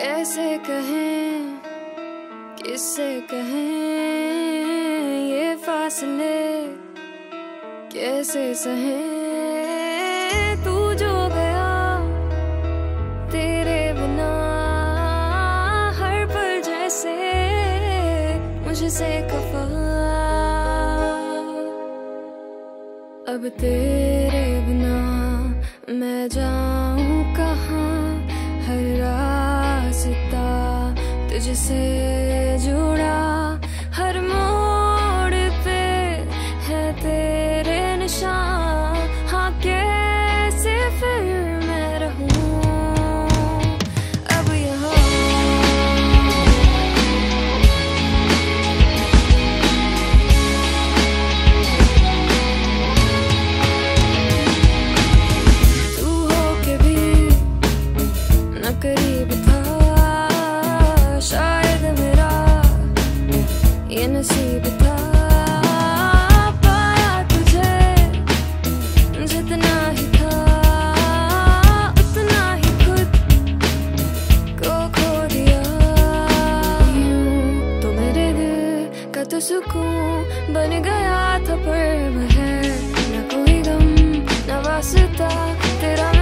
कैसे कहें, किससे कहें ये फासले, कैसे सहें तू जो गया तेरे बिना हर पल जैसे मुझसे खफा। अब तेरे बिना मैं जाऊं कहाँ, हर रास्ता तुझसे जुड़ा, हर मोड़ पे है तेरे निशान। हाँ कैसे फिर मैं रहूं अब यहाँ। तू हो के भी न करीब था, शायद मेरा ये नसीब था। पाया तुझे जितना ही था, उतना ही खुद को खो दिया। यूं तो मेरे दिल का तो सुकून बन गया था, पर है न कोई गम न वास्ता तेरा